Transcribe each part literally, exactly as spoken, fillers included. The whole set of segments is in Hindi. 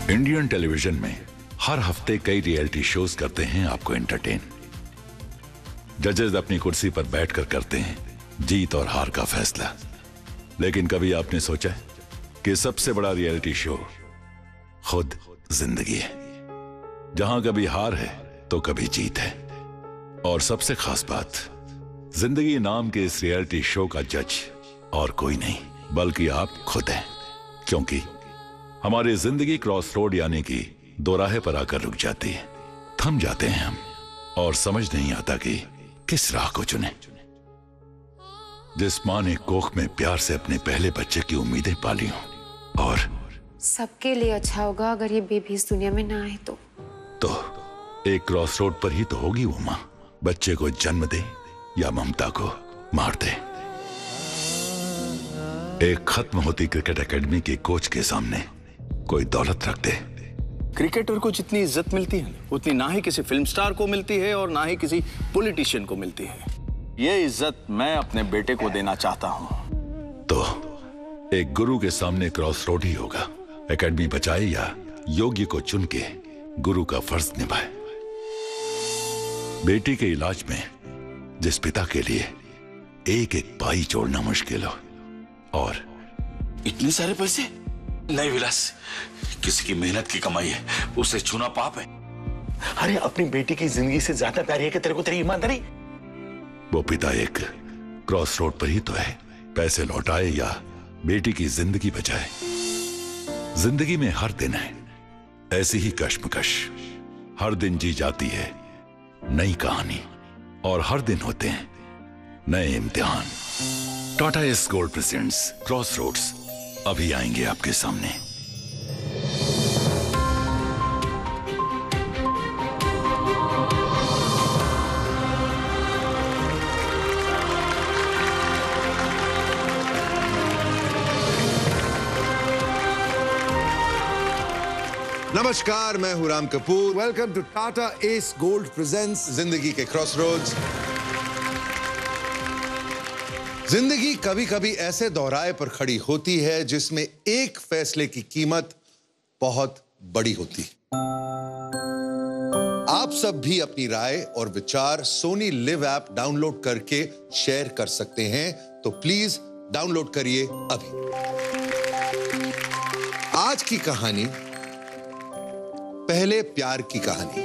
इंडियन टेलीविजन में हर हफ्ते कई रियलिटी शोज करते हैं आपको एंटरटेन। जजेस अपनी कुर्सी पर बैठकर करते हैं जीत और हार का फैसला। लेकिन कभी आपने सोचा है कि सबसे बड़ा रियलिटी शो खुद जिंदगी है, जहां कभी हार है तो कभी जीत है। और सबसे खास बात, जिंदगी नाम के इस रियलिटी शो का जज और कोई नहीं बल्कि आप खुद हैं। क्योंकि हमारी जिंदगी क्रॉस रोड यानी कि दोराहे पर आकर रुक जाती है, थम जाते हैं हम और समझ नहीं आता कि किस राह को चुने। जिस मां ने कोख में प्यार से अपने पहले बच्चे की उम्मीदें पाली हों और सबके लिए अच्छा होगा अगर ये बेबी इस दुनिया में ना आए तो तो एक क्रॉस रोड पर ही तो होगी वो मां, बच्चे को जन्म दे या ममता को मार दे। एक खत्म होती क्रिकेट एकेडमी के कोच के सामने कोई दौलत रख दे। क्रिकेटर को जितनी इज्जत मिलती है उतनी ना ही किसी फिल्म स्टार को मिलती है और ना ही किसी पॉलिटिशियन को मिलती है। ये इज्जत मैं अपने बेटे को देना चाहता हूं। तो एक गुरु के सामने क्रॉस रोड ही होगा। एकेडमी बचाए या योग्य को चुन के गुरु का फर्ज निभाए। बेटी के इलाज में जिस पिता के लिए एक एक पाई जोड़ना मुश्किल हो और इतने सारे पैसे नहीं विलास, किसी की मेहनत की कमाई है, उसे छूना पाप है। अरे अपनी बेटी की जिंदगी से ज्यादा प्यारी है कि तेरे को तेरी ईमानदारी। वो पिता एक क्रॉस रोड पर ही तो है, पैसे लौटाए या बेटी की जिंदगी बचाए। जिंदगी में हर दिन है ऐसी ही कश्मकश, हर दिन जी जाती है नई कहानी और हर दिन होते हैं नए इम्तिहान। Tata ace gold presents crossroads अभी आएंगे आपके सामने। नमस्कार, मैं हूं Ram Kapoor. Welcome to Tata ace gold presents जिंदगी के क्रॉसरोड्स। जिंदगी कभी कभी ऐसे दोहराए पर खड़ी होती है जिसमें एक फैसले की कीमत बहुत बड़ी होती है। आप सब भी अपनी राय और विचार सोनी लिव ऐप डाउनलोड करके शेयर कर सकते हैं, तो प्लीज डाउनलोड करिए अभी। आज की कहानी पहले प्यार की कहानी।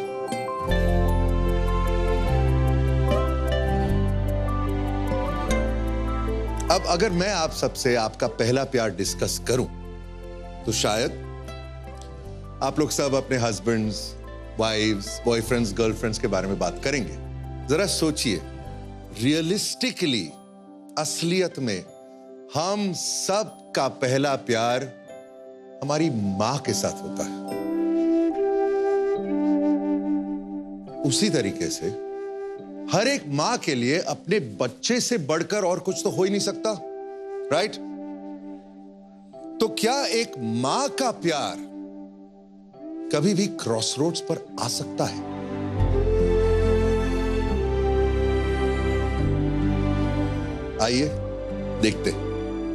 अब अगर मैं आप सबसे आपका पहला प्यार डिस्कस करूं तो शायद आप लोग सब अपने हस्बैंड्स, वाइफ्स, बॉयफ्रेंड्स, गर्लफ्रेंड्स के बारे में बात करेंगे। जरा सोचिए, रियलिस्टिकली असलियत में हम सब का पहला प्यार हमारी मां के साथ होता है। उसी तरीके से हर एक मां के लिए अपने बच्चे से बढ़कर और कुछ तो हो ही नहीं सकता, राइट? तो क्या एक मां का प्यार कभी भी क्रॉसरोड्स पर आ सकता है? आइए देखते हैं।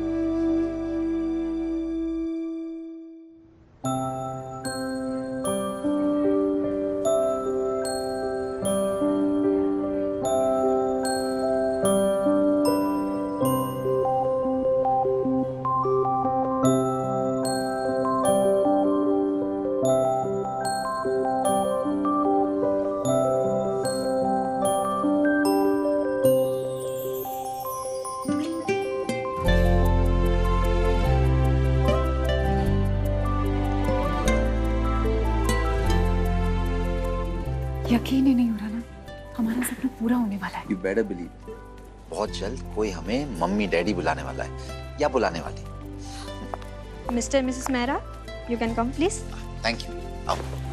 यकीन ही नहीं हो रहा ना, हमारा सपना पूरा होने वाला है। You better believe, बहुत जल्द कोई हमें मम्मी डैडी बुलाने वाला है या बुलाने वाली। Mr Mrs Mehra, you can come please. Thank you. आओ।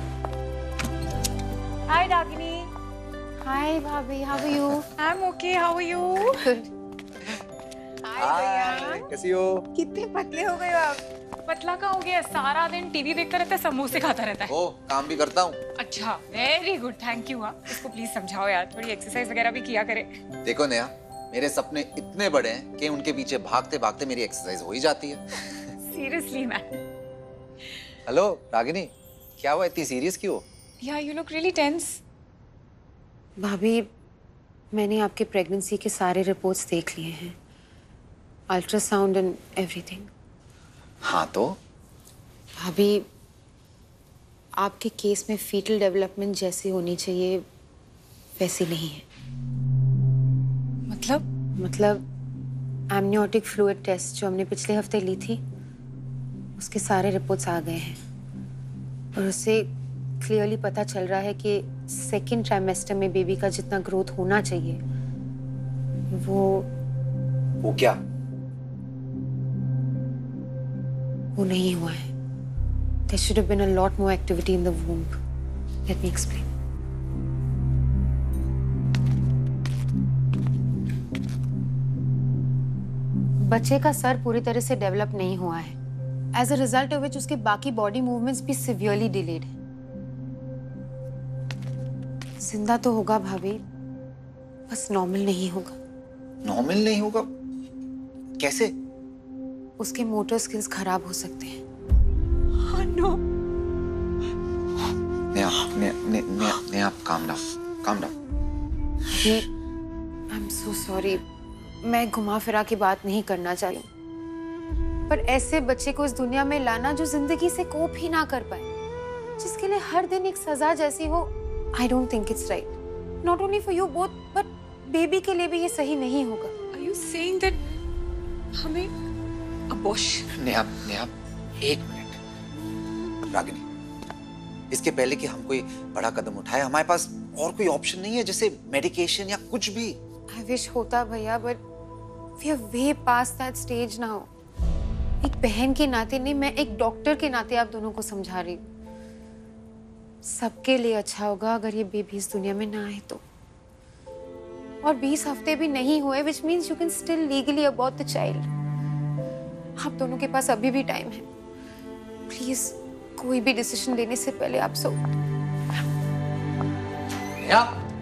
Hi Dagini. Hi भाभी, how are you? I'm okay. How are you? Good. Hi भैया। कैसी हो? कितने पतले हो गए हो आप? पतला का हो गया, सारा दिन टीवी देखता रहता है, समोसे खाता रहता है। ओ, काम भी करता हूँ। अच्छा, वेरी गुड, थैंक यू। हाँ, इसको प्लीज समझाओ यार, थोड़ी एक्सरसाइज वगैरह भी किया करे। देखो नेहा, मेरे सपने इतने बड़े हैं कि उनके पीछे भागते भागते मेरी एक्सरसाइज हो ही जाती है। Seriously ma'am. हेलो रागिनी, क्या हुआ, इतनी सीरियस क्यों? Yeah, you look really tense. भाभी, मैंने आपके प्रेगनेंसी के सारे रिपोर्ट्स देख लिए हैं, अल्ट्रासाउंड एंड एवरीथिंग। हाँ तो? भाभी, आपके केस में फीटल डेवलपमेंट जैसी होनी चाहिए वैसी नहीं है। मतलब? मतलब एमनियोटिक फ्लूइड टेस्ट जो हमने पिछले हफ्ते ली थी, उसके सारे रिपोर्ट्स आ गए हैं और उससे क्लियरली पता चल रहा है कि सेकेंड ट्राइमेस्टर में बेबी का जितना ग्रोथ होना चाहिए वो वो क्या? वो नहीं हुआ है। There should have been a lot more activity in the womb. Let me explain. बच्चे का सर पूरी तरह से डेवलप नहीं हुआ है। As a result of which उसके बाकी बॉडी मूवमेंट्स भी severely delayed हैं। जिंदा तो होगा भाभी, बस नॉर्मल नहीं होगा। नॉर्मल नहीं होगा? कैसे? उसके मोटर स्किल्स खराब हो सकते हैं। Oh no. Neha, Neha, Neha, Neha, calm down, calm down. ये, I'm so sorry. मैं घुमा फिरा के बात नहीं करना चाहती, पर ऐसे बच्चे को इस दुनिया में लाना जो जिंदगी से कोप ही ना कर पाए, जिसके लिए हर दिन एक सजा जैसी हो, I don't think it's right. Not only for you both, but baby के लिए भी ये सही नहीं होगा। Are you saying that हमें abortion? नेहा, नेहा, एक मिनट। रागिनी, इसके पहले कि हम कोई बड़ा कदम उठाए, हमारे पास और कोई ऑप्शन नहीं है, जैसे मेडिकेशन या कुछ भी। I wish होता भैया, but we are way past that stage now. एक बहन के नाते नहीं, मैं एक डॉक्टर के नाते आप दोनों को समझा रही हूँ। सबके लिए अच्छा होगा अगर ये बेबी इस दुनिया में ना आए तो। और बीस हफ्ते भी नहीं हुए, which means you can still legally abort the child. आप दोनों के पास अभी भी टाइम है। प्लीज कोई भी डिसीजन लेने से पहले आप सब या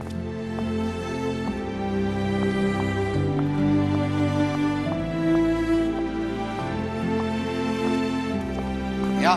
या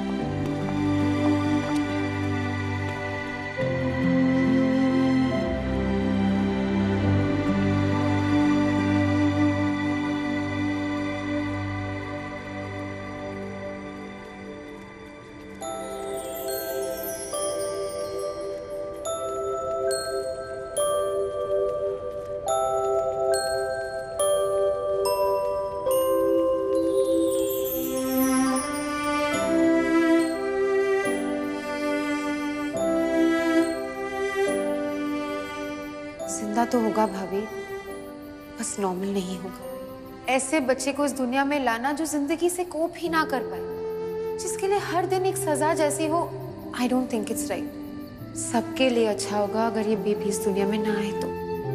जिंदा तो होगा भाभी, बस नॉर्मल नहीं होगा। ऐसे बच्चे को इस दुनिया में लाना जो जिंदगी से कोप ही ना कर पाए, जिसके लिए हर दिन एक सजा जैसी हो, I don't think it's right. सबके लिए अच्छा होगा अगर ये बेबी इस दुनिया में ना आए तो।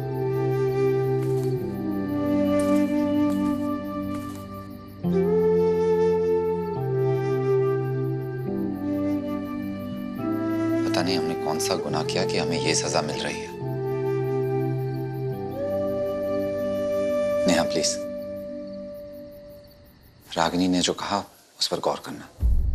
पता नहीं हमने कौन सा गुनाह किया कि हमें ये सजा मिल रही है। नेहा प्लीज, रागिनी ने जो कहा उस पर गौर करना।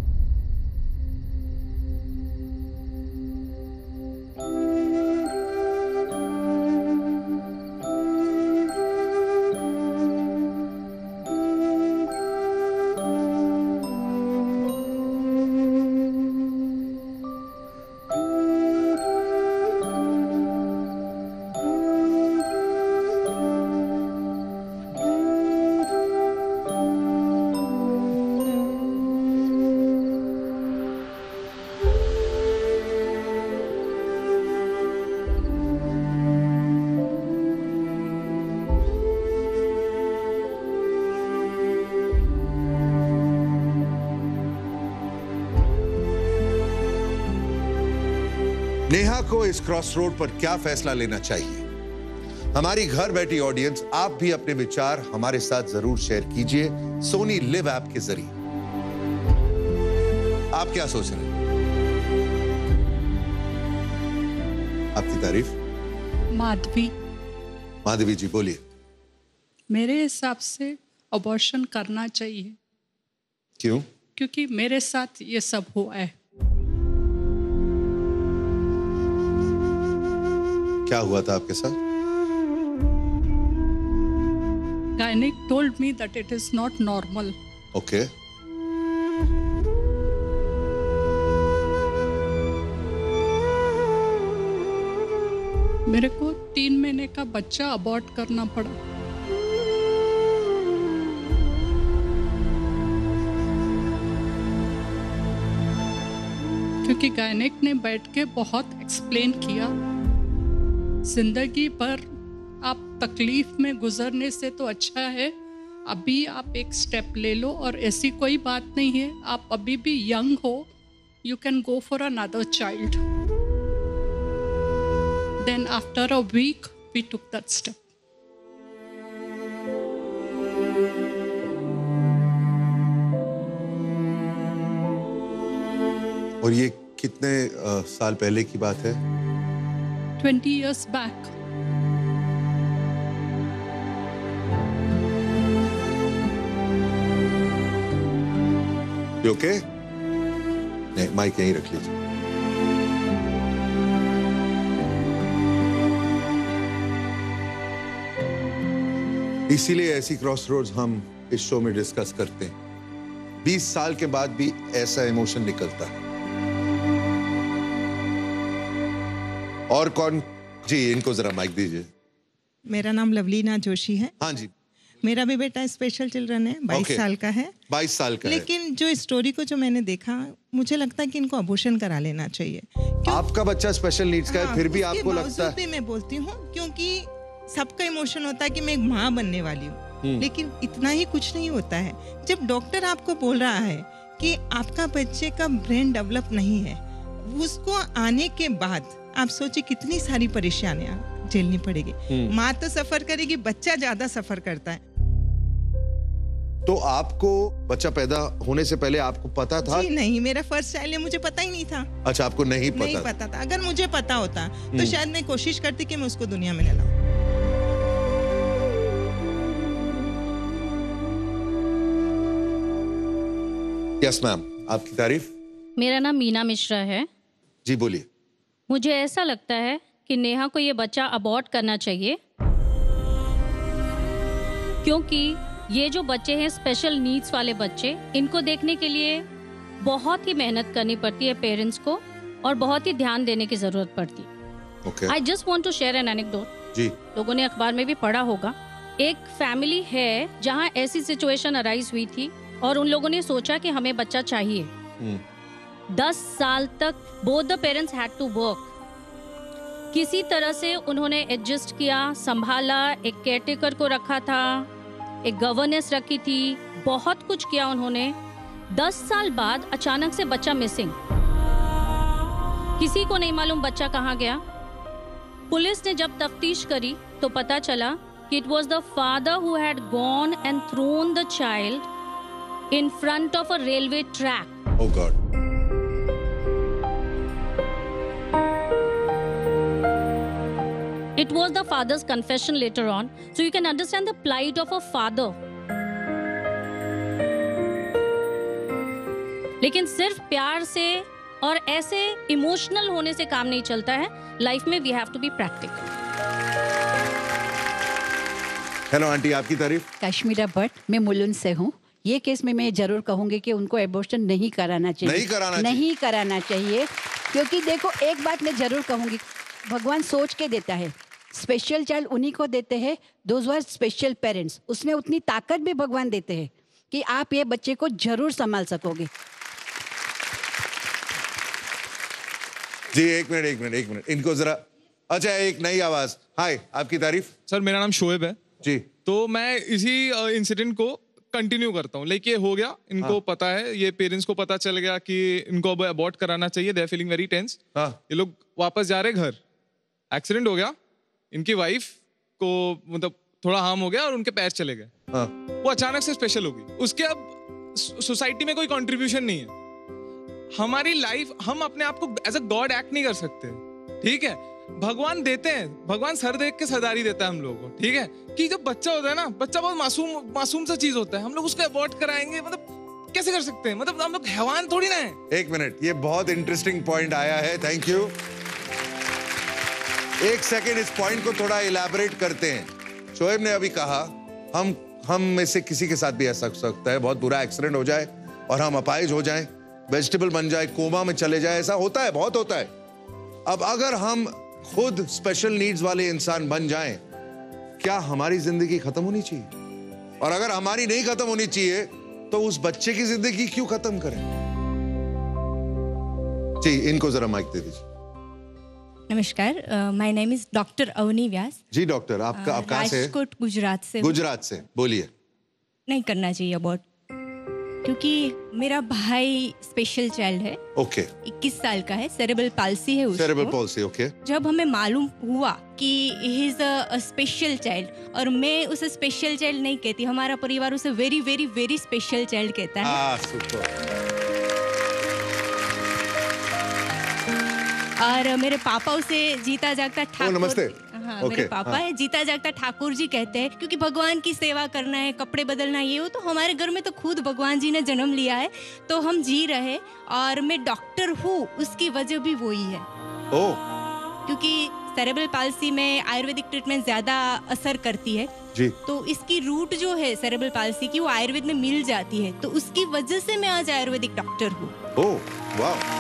नेहा को इस क्रॉस रोड पर क्या फैसला लेना चाहिए? हमारी घर बैठी ऑडियंस, आप भी अपने विचार हमारे साथ जरूर शेयर कीजिए सोनी लिव ऐप के जरिए। आप क्या सोच रहे हैं? आपकी तारीफ। माधवी। माधवी जी बोलिए। मेरे हिसाब से अबॉर्शन करना चाहिए। क्यों? क्योंकि मेरे साथ ये सब हुआ है। क्या हुआ था आपके साथ? Gynec told me that it is not normal. Okay. मेरे को तीन महीने का बच्चा अबॉर्ट करना पड़ा। क्योंकि गायनेक ने बैठ के बहुत एक्सप्लेन किया, जिंदगी भर आप तकलीफ में गुजरने से तो अच्छा है अभी आप एक स्टेप ले लो, और ऐसी कोई बात नहीं है, आप अभी भी यंग हो, you can go for another child. Then after a week we took that step. और ये कितने आ, साल पहले की बात है? Twenty years back. Okay okay? नहीं, माइक यहीं रख लीजिए। इसीलिए ऐसी क्रॉसरोड्स हम इस शो में डिस्कस करते हैं। बीस साल के बाद भी ऐसा इमोशन निकलता है। और कौन? जी, इनको जरा माइक दीजिए। मेरा नाम लवलीना जोशी है। हाँ जी। मेरा भी बेटा स्पेशल चिल्ड्रन है, बाईस okay. साल का है। बाईस साल का लेकिन है। जो स्टोरी को जो मैंने देखा, मुझे लगता है कि इनको अबॉर्शन करा लेना चाहिए। आपका बच्चा स्पेशल नीड्स का है, फिर भी आपको लगता है? भी मैं बोलती हूँ, क्योंकि सबका इमोशन होता है कि मैं एक माँ बनने वाली हूँ, लेकिन इतना ही कुछ नहीं होता है। जब डॉक्टर आपको बोल रहा है कि आपका बच्चे का ब्रेन डेवलप नहीं है, उसको आने के बाद आप सोचिए कितनी सारी परेशानियां झेलनी पड़ेगी। माँ तो सफर करेगी, बच्चा ज्यादा सफर करता है। तो आपको बच्चा पैदा होने से पहले आपको पता था? जी नहीं, मेरा फर्स्ट चाइल्ड है, मुझे पता ही नहीं था। अच्छा, आपको नहीं पता? नहीं पता था। अगर मुझे पता होता तो शायद मैं कोशिश करती कि मैं उसको दुनिया में ले लाऊं। यस मैम, आपकी तारीफ। मेरा नाम मीना मिश्रा है। जी बोलिए। मुझे ऐसा लगता है कि नेहा को ये बच्चा अबॉर्ट करना चाहिए, क्योंकि ये जो बच्चे हैं स्पेशल नीड्स वाले बच्चे, इनको देखने के लिए बहुत ही मेहनत करनी पड़ती है पेरेंट्स को, और बहुत ही ध्यान देने की जरूरत पड़ती है। I just want to share an anecdote. जी। लोगों ने अखबार में भी पढ़ा होगा। एक फैमिली है जहाँ ऐसी सिचुएशन अराइज हुई थी और उन लोगों ने सोचा कि हमें बच्चा चाहिए। दस साल तक both the parents had to work. किसी तरह से उन्होंने एडजस्ट किया, संभाला, एक केयरटेकर को रखा था, एक गवर्नेंस रखी थी, बहुत कुछ किया उन्होंने। दस साल बाद अचानक से बच्चा मिसिंग। किसी को नहीं मालूम बच्चा कहाँ गया। पुलिस ने जब तफ्तीश करी तो पता चला कि it was the father who had gone and thrown the child in front of a railway track. Oh God. It was the father's confession later on, so you can understand the plight of a father. लेकिन सिर्फ प्यार से और ऐसे इमोशनल होने से काम नहीं चलता है। लाइफ में we have to be practical. Hello aunty, आपकी तारीफ। कश्मीरा भट्ट, मैं मुलुंड से हूँ। ये केस में मैं जरूर कहूंगी कि उनको एबॉर्शन नहीं कराना चाहिए। नहीं कराना चाहिए। नहीं कराना चाहिए, क्योंकि देखो एक बात मैं जरूर कहूंगी, भगवान सोच के देता है। स्पेशल चाइल्ड उन्हीं को देते हैं, दोज आर स्पेशल पेरेंट्स। उसमें उतनी ताकत भी भगवान देते हैं कि आप ये बच्चे को जरूर संभाल सकोगे। जी एक मिनट एक मिनट एक मिनट इनको जरा। अच्छा, एक नई आवाज। हाय, आपकी तारीफ। सर मेरा नाम शोएब है जी। तो मैं इसी इंसिडेंट को कंटिन्यू करता हूँ। लेकिन ये हो गया, इनको हाँ। पता है, ये पेरेंट्स को पता चल गया कि इनको अब अबॉर्ट कराना चाहिए। They are feeling very tense. ये लोग वापस जा रहे घर, एक्सीडेंट हो गया, इनकी वाइफ को मतलब थोड़ा हार्म हो गया और उनके पैर चले गए। हाँ। वो अचानक से स्पेशल हो गई। उसके अब सोसाइटी में कोई कंट्रीब्यूशन नहीं है। हमारी लाइफ, हम अपने आप को एज अ गॉड एक्ट नहीं कर सकते, ठीक है। भगवान देते हैं, भगवान सर देख के सरदारी देता है हम लोगों को, ठीक है। कि जब बच्चा होता है ना, बच्चा बहुत मासूम मासूम सा चीज होता है, हम लोग उसको अबॉर्ट कराएंगे, मतलब कैसे कर सकते हैं? मतलब हम लोग हैवान थोड़ी ना है। एक मिनट, ये बहुत इंटरेस्टिंग पॉइंट आया है, थैंक यू। एक सेकेंड इस पॉइंट को थोड़ा इलैबोरेट करते हैं। शोएब ने अभी कहा हम हम में से किसी के साथ भी ऐसा हो सकता है, बहुत बुरा एक्सीडेंट हो जाए और हम अपाहिज हो जाएं, वेजिटेबल बन जाए, कोमा में चले जाए, ऐसा होता है, बहुत होता है। अब अगर हम खुद स्पेशल नीड्स वाले इंसान बन जाएं, क्या हमारी जिंदगी खत्म होनी चाहिए? और अगर हमारी नहीं खत्म होनी चाहिए तो उस बच्चे की जिंदगी क्यों खत्म करें? जी, इनको जरा माइक दे दीजिए। नमस्कार, my name is doctor Avni Vyas. जी डॉक्टर, आपका आप कहाँ से? राजकोट, गुजरात से। गुजरात से, बोलिए। नहीं करना चाहिए अबॉर्ट, क्योंकि मेरा भाई स्पेशल चाइल्ड है। ओके। इक्कीस साल का है, सेरेब्रल पाल्सी है उसको। Cerebral palsy, okay. जब हमें मालूम हुआ कि he is a special child, और मैं उसे स्पेशल चाइल्ड नहीं कहती, हमारा परिवार उसे very very very special child कहता है। आ, सुपर। और मेरे पापा उसे जीता जागता ठाकुर, नमस्ते। हाँ, okay, मेरे पापा हाँ. है जीता जागता ठाकुर जी कहते हैं, क्योंकि भगवान की सेवा करना है, कपड़े बदलना ये हो, तो हमारे घर में तो खुद भगवान जी ने जन्म लिया है, तो हम जी रहे। और मैं डॉक्टर हूँ उसकी वजह भी वही है। ओह। क्योंकि सेरेब्रल पाल्सी में आयुर्वेदिक ट्रीटमेंट ज्यादा असर करती है जी। तो इसकी रूट जो है सेरेब्रल पाल्सी की, वो आयुर्वेद में मिल जाती है, तो उसकी वजह से मैं आज आयुर्वेदिक डॉक्टर हूँ। ओह वाह।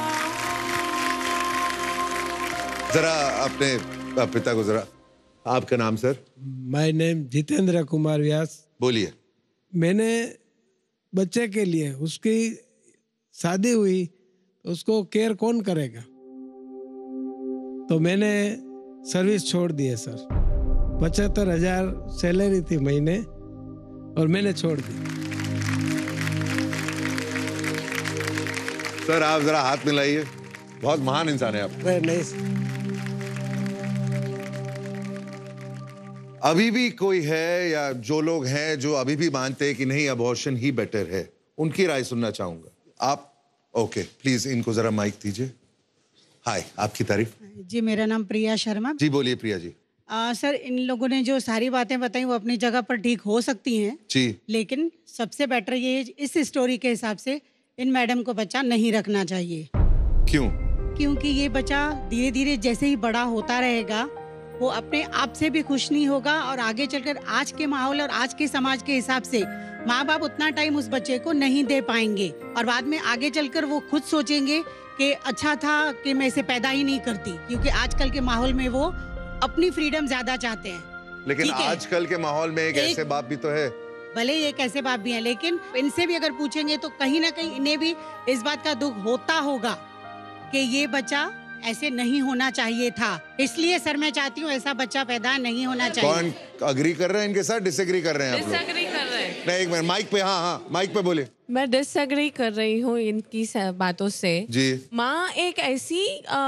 जरा अपने पिता को जरा, आपका नाम sir? My name Jitendra Kumar Vyas. बोलिए। मैंने बच्चे के लिए, उसकी शादी हुई तो उसको केयर कौन करेगा, तो मैंने सर्विस छोड़ दी है सर। पचहत्तर हजार सैलरी थी महीने और मैंने छोड़ दी। सर आप जरा हाथ मिलाइए, बहुत महान इंसान है आप। नहीं, अभी भी कोई है या जो लोग हैं जो अभी भी मानते हैं कि नहीं अबॉर्शन ही बेटर है, उनकी राय सुनना चाहूंगा। आप ओके, प्लीज इनको जरा माइक दीजिए। हाय, आपकी तारीफ? जी, मेरा नाम प्रिया शर्मा। जी बोलिए प्रिया जी। आ, सर, इन लोगों ने जो सारी बातें बताई वो अपनी जगह पर ठीक हो सकती हैं जी, लेकिन सबसे बेटर ये है, इस स्टोरी के हिसाब से इन मैडम को बच्चा नहीं रखना चाहिए। क्यों? क्योंकि ये बच्चा धीरे धीरे जैसे ही बड़ा होता रहेगा, वो अपने आप से भी खुश नहीं होगा, और आगे चलकर आज के माहौल और आज के समाज के हिसाब से माँ बाप उतना टाइम उस बच्चे को नहीं दे पाएंगे, और बाद में आगे चलकर वो खुद सोचेंगे कि अच्छा था कि मैं इसे पैदा ही नहीं करती, क्योंकि आजकल के माहौल में वो अपनी फ्रीडम ज्यादा चाहते हैं। लेकिन आजकल के माहौल में एक, एक ऐसे बाप भी तो है। भले ही एक ऐसे बाप भी हैं, लेकिन इनसे भी अगर पूछेंगे तो कहीं ना कहीं इन्हें भी इस बात का दुख होता होगा कि ये बच्चा ऐसे नहीं होना चाहिए था। इसलिए सर मैं चाहती हूँ ऐसा बच्चा पैदा नहीं होना चाहिए। कौन अग्री कर रहे हैं इनके साथ, डिसएग्री कर रहे हैं आप लोग? डिसएग्री कर रहे हैं। नहीं, एक मिनट, माइक पे। हाँ हाँ माइक पे बोले। मैं डिसएग्री कर रही हूँ इनकी बातों से। जी। माँ एक ऐसी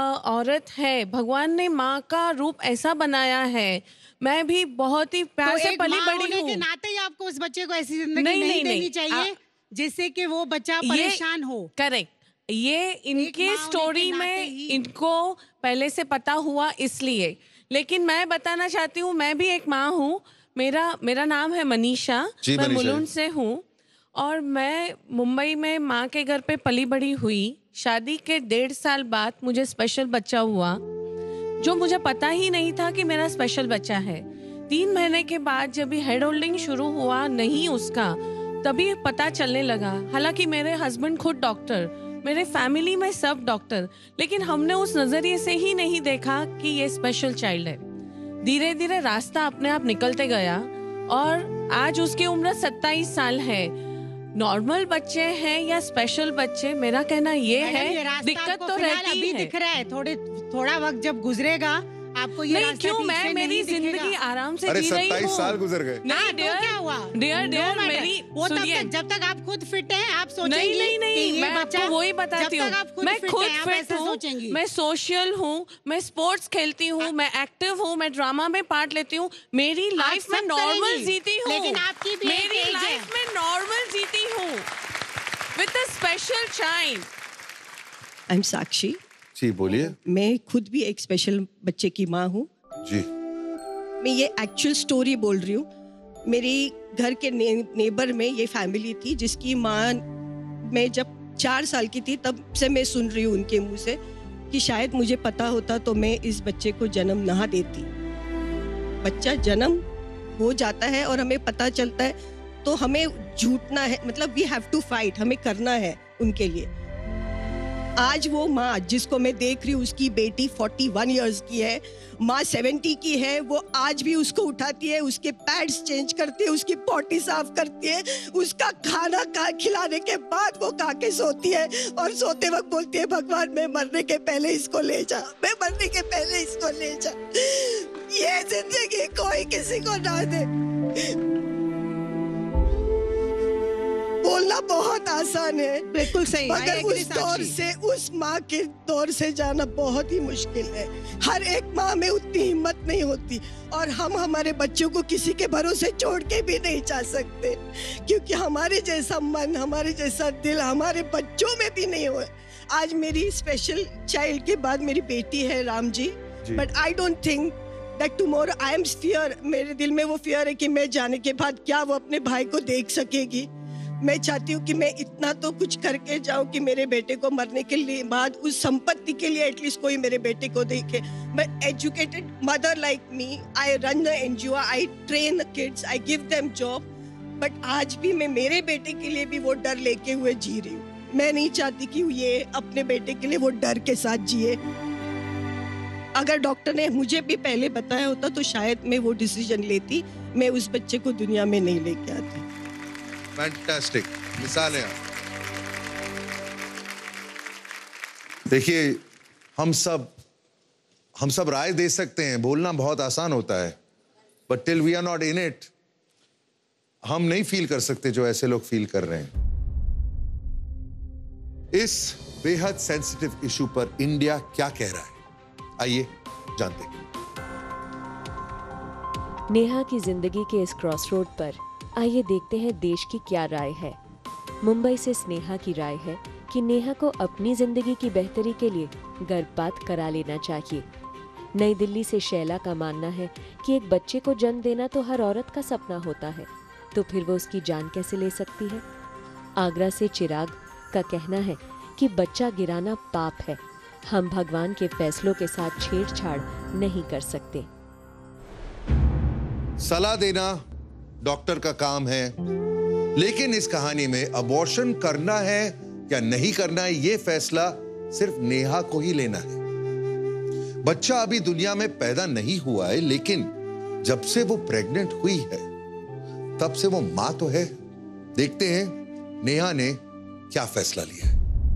औरत है, भगवान ने माँ का रूप ऐसा बनाया है। मैं भी बहुत ही प्यार तो से पली बड़ी हूँ। के नाते ही आपको उस बच्चे को ऐसी जिंदगी नहीं, नहीं, नहीं देनी चाहिए जिससे कि वो बच्चा परेशान हो। करेक्ट। ये इनके स्टोरी में इनको पहले से पता हुआ इसलिए, लेकिन मैं बताना चाहती हूँ, मैं भी एक माँ हूँ। मेरा मेरा नाम है मनीषा, मैं मुलुंड से हूँ, और मैं मुंबई में माँ के घर पे पली बड़ी हुई। शादी के डेढ़ साल बाद मुझे स्पेशल बच्चा हुआ, जो मुझे पता ही नहीं था कि मेरा स्पेशल बच्चा है। तीन महीने के बाद जब भी हेड होल्डिंग शुरू हुआ नहीं उसका, तभी पता चलने लगा। हालांकि मेरे हस्बैंड खुद डॉक्टर, मेरे फैमिली में सब डॉक्टर, लेकिन हमने उस नजरिए से ही नहीं देखा कि ये स्पेशल चाइल्ड है। धीरे धीरे रास्ता अपने आप निकलते गया, और आज उसकी उम्र सत्ताईस साल है। नॉर्मल बच्चे हैं या स्पेशल बच्चे, मेरा कहना ये है दिक्कत तो रहती अभी है। दिख रहा है, थोड़े थोड़ा वक्त जब गुजरेगा आपको ये नहीं, क्यों मैं मेरी जिंदगी आराम से जी रही हूँ। सत्ताईस साल गुजर गए। नहीं तो क्या हुआ? डियर डियर मेरी वो तब तक, जब तक आप खुद फिट हैं आप सोचेंगी नहीं नहीं नहीं मैं आपको वही बताती हूँ। मैं खुद फिट हूँ, मैं सोशल हूँ, मैं स्पोर्ट्स खेलती हूँ, मैं एक्टिव हूँ, मैं ड्रामा में पार्ट लेती हूँ, मेरी लाइफ में नॉर्मल जीती हूँ। लेकिन आपकी भी मेरी लाइफ में नॉर्मल जीती हूँ with a special child. I am Sakshi. जी बोलिए। मैं खुद भी एक स्पेशल बच्चे की माँ हूँ जी। मैं ये एक्चुअल स्टोरी बोल रही हूँ। मेरी घर के ने, नेबर में ये फैमिली थी जिसकी माँ, मैं जब चार साल की थी तब से मैं सुन रही हूँ उनके मुंह से कि शायद मुझे पता होता तो मैं इस बच्चे को जन्म ना देती। बच्चा जन्म हो जाता है और हमें पता चलता है तो हमें झूठना है, मतलब वी हैव टू फाइट, हमें करना है उनके लिए। आज वो माँ जिसको मैं देख रही हूँ, उसकी बेटी इकतालीस इयर्स की है, माँ सत्तर की है, वो आज भी उसको उठाती है, उसके पैड्स चेंज करती है, उसकी पॉटी साफ करती है, उसका खाना खा खिलाने के बाद वो खा के सोती है और सोते वक्त बोलती है भगवान मैं मरने के पहले इसको ले जा, मैं मरने के पहले इसको ले जा। ये जिंदगी कोई किसी को ना दे। बोलना बहुत आसान है, बिल्कुल सही, मगर उस दौर से, उस माँ के दौर से जाना बहुत ही मुश्किल है। हर एक माँ में उतनी हिम्मत नहीं होती और हम हमारे बच्चों को किसी के भरोसे छोड़ के भी नहीं जा सकते, क्योंकि हमारे जैसा मन, हमारे जैसा दिल हमारे बच्चों में भी नहीं हो। आज मेरी स्पेशल चाइल्ड के बाद मेरी बेटी है Ram ji, but I don't think that tomorrow I am fear, मेरे दिल में वो फियर है कि मैं जाने के बाद क्या वो अपने भाई को देख सकेगी। मैं चाहती हूँ कि मैं इतना तो कुछ करके जाऊँ कि मेरे बेटे को मरने के लिए बाद उस संपत्ति के लिए एटलीस्ट कोई मेरे बेटे को देखे। मैं educated mother like me, I run the NGO, I train the kids, I give them job, but आज भी मैं मेरे बेटे के लिए भी वो डर लेके हुए जी रही हूँ। मैं नहीं चाहती कि ये अपने बेटे के लिए वो डर के साथ जिए। अगर डॉक्टर ने मुझे भी पहले बताया होता तो शायद मैं वो डिसीजन लेती, मैं उस बच्चे को दुनिया में नहीं लेके आती। फैंटास्टिक मिसाल है। देखिए, हम सब हम सब राय दे सकते हैं, बोलना बहुत आसान होता है, but till we are not in it हम नहीं फील कर सकते जो ऐसे लोग फील कर रहे हैं। इस बेहद सेंसिटिव इशू पर इंडिया क्या कह रहा है, आइए जानते हैं। नेहा की जिंदगी के इस क्रॉसरोड पर आइए देखते हैं देश की क्या राय है। मुंबई से स्नेहा की राय है कि नेहा को अपनी जिंदगी की बेहतरी के लिए गर्भपात करा लेना चाहिए। नई दिल्ली से शैला का मानना है कि एक बच्चे को जन्म देना तो हर औरत का सपना होता है, तो फिर वो उसकी जान कैसे ले सकती है। आगरा से चिराग का कहना है कि बच्चा गिराना पाप है, हम भगवान के फैसलों के साथ छेड़छाड़ नहीं कर सकते। सलाह देना डॉक्टर का काम है, लेकिन इस कहानी में अबॉर्शन करना है या नहीं करना है, यह फैसला सिर्फ नेहा को ही लेना है। बच्चा अभी दुनिया में पैदा नहीं हुआ है, लेकिन जब से वो प्रेग्नेंट हुई है तब से वो मां तो है। देखते हैं नेहा ने क्या फैसला लिया है।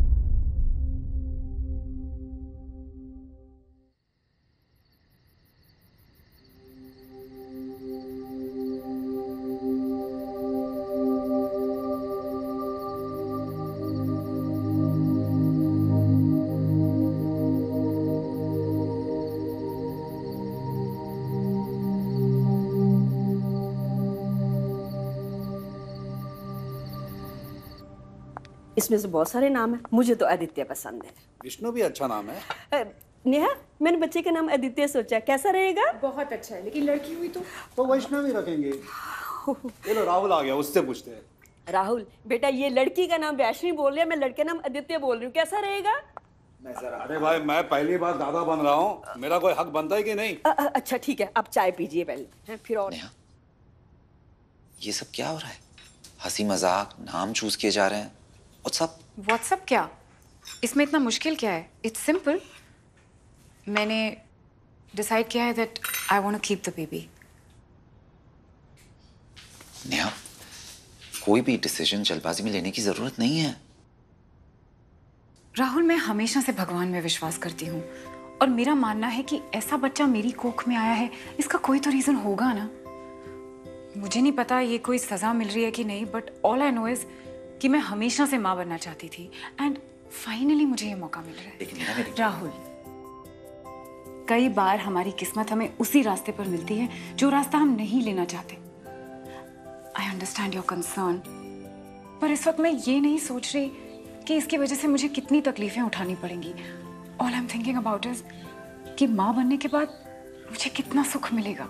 इसमें से बहुत सारे नाम है, मुझे तो आदित्य पसंद है। विष्णु भी अच्छा नाम है। अ, नेहा, मैंने बच्चे का नाम आदित्य सोचा, कैसा रहेगा? बहुत अच्छा है, लेकिन लड़की हुई तो तो वैष्णव ही रखेंगे। चलो राहुल आ गया, उससे पूछते हैं। राहुल बेटा, ये लड़की का नाम वैष्णवी बोल रही है, मैं लड़के नाम आदित्य बोल रही हूँ, कैसा रहेगा? मैं सर, अरे भाई मैं पहली बार दादा बन रहा हूँ, मेरा कोई हक बनता है कि नहीं? अ, अ, अच्छा ठीक है, आप चाय पीजिए पहले, फिर और। ये सब क्या हो रहा है? हंसी मजाक, नाम चूज किए जा रहे हैं। व्हाट्सअप व्हाट्सअप क्या? इसमें इतना मुश्किल क्या है? It's simple. मैंने डिसाइड किया है that I want to keep the baby. Neha, कोई भी डिसीजन जल्दबाजी में लेने की जरूरत नहीं है। राहुल, मैं हमेशा से भगवान में विश्वास करती हूँ और मेरा मानना है कि ऐसा बच्चा मेरी कोख में आया है, इसका कोई तो रीजन होगा ना। मुझे नहीं पता ये कोई सजा मिल रही है कि नहीं, but all I know is कि मैं हमेशा से माँ बनना चाहती थी एंड फाइनली मुझे ये मौका मिल रहा है। राहुल, कई बार हमारी किस्मत हमें उसी रास्ते पर मिलती है जो रास्ता हम नहीं लेना चाहते। आई अंडरस्टैंड योर कंसर्न, पर इस वक्त मैं ये नहीं सोच रही कि इसकी वजह से मुझे कितनी तकलीफें उठानी पड़ेंगी। All I am thinking about is कि माँ बनने के बाद मुझे कितना सुख मिलेगा।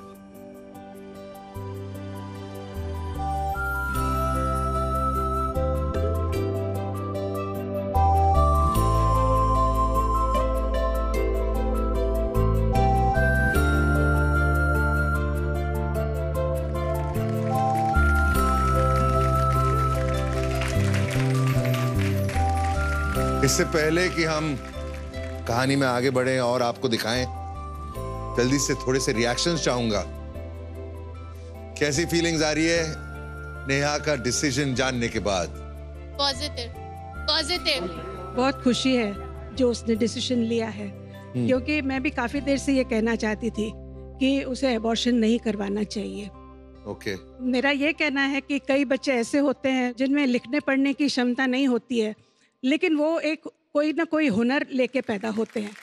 इससे पहले कि हम कहानी में आगे बढ़े और आपको दिखाएं, जल्दी से थोड़े से रिएक्शंस चाहूंगा। कैसी फीलिंग्स आ रही है नेहा का डिसीजन जानने के बाद? Positive, positive. बहुत खुशी है जो उसने डिसीजन लिया है, क्योंकि मैं भी काफी देर से ये कहना चाहती थी कि उसे अबॉर्शन नहीं करवाना चाहिए। ओके। मेरा ये कहना है कि कई बच्चे ऐसे होते हैं जिनमें लिखने पढ़ने की क्षमता नहीं होती है, लेकिन वो एक कोई ना कोई हुनर लेके पैदा होते हैं।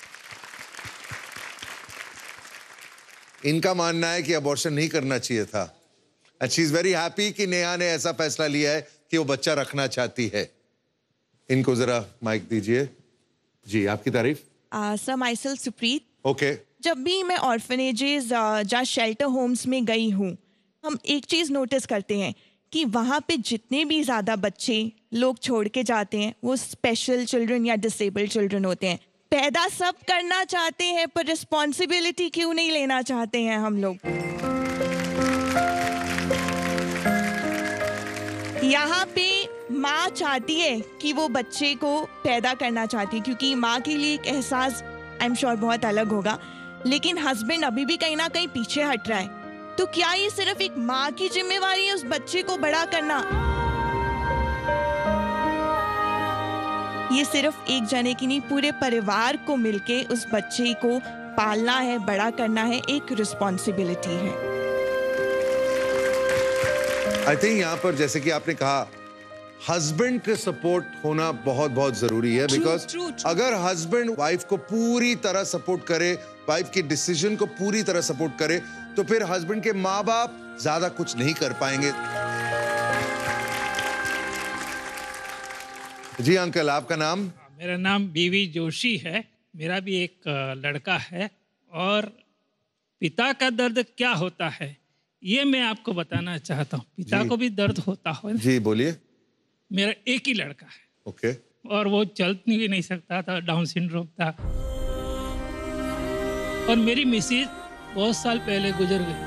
इनका मानना है कि अबॉर्शन नहीं करना चाहिए था। And she is very happy कि नेहा ने ऐसा फैसला लिया है कि वो बच्चा रखना चाहती है। इनको जरा माइक दीजिए। जी, आपकी तारीफ। Sir, myself Supreet. Okay. जब भी मैं ऑर्फनेजेस जहाँ शेल्टर होम्स में गई हूँ, हम एक चीज़ नोटिस करते हैं कि वहाँ पे जितने भी ज़्यादा बच्चे लोग छोड़ के जाते हैं वो स्पेशल चिल्ड्रन या डिसेबल्ड चिल्ड्रन होते हैं। पैदा सब करना चाहते हैं पर रिस्पॉन्सिबिलिटी क्यों नहीं लेना चाहते हैं हम लोग? यहाँ पे माँ चाहती है कि वो बच्चे को पैदा करना चाहती है, क्योंकि माँ के लिए एक एहसास आई एम श्योर बहुत अलग होगा, लेकिन हस्बैंड अभी भी कहीं ना कहीं पीछे हट रहा है। तो क्या ये सिर्फ एक माँ की जिम्मेवारी है उस बच्चे को बड़ा करना? ये सिर्फ एक जने की नहीं, पूरे परिवार को मिलके उस बच्चे को पालना है, बड़ा करना है, एक रिस्पॉन्सिबिलिटी है। आई थिंक यहाँ पर जैसे कि आपने कहा, हस्बैंड के सपोर्ट होना बहुत बहुत जरूरी है। बिकॉज अगर हस्बैंड वाइफ को पूरी तरह सपोर्ट करे, वाइफ के डिसीजन को पूरी तरह सपोर्ट करे, तो फिर हस्बैंड के माँ बाप ज्यादा कुछ नहीं कर पाएंगे। जी अंकल, आपका नाम? मेरा नाम बीवी जोशी है। मेरा भी एक लड़का है, और पिता का दर्द क्या होता है ये मैं आपको बताना चाहता हूँ। पिता को भी दर्द होता हो। जी बोलिए। मेरा एक ही लड़का है। ओके। और वो चल भी नहीं सकता था, डाउन सिंड्रोम था। और मेरी मिसेज बहुत साल पहले गुजर गई।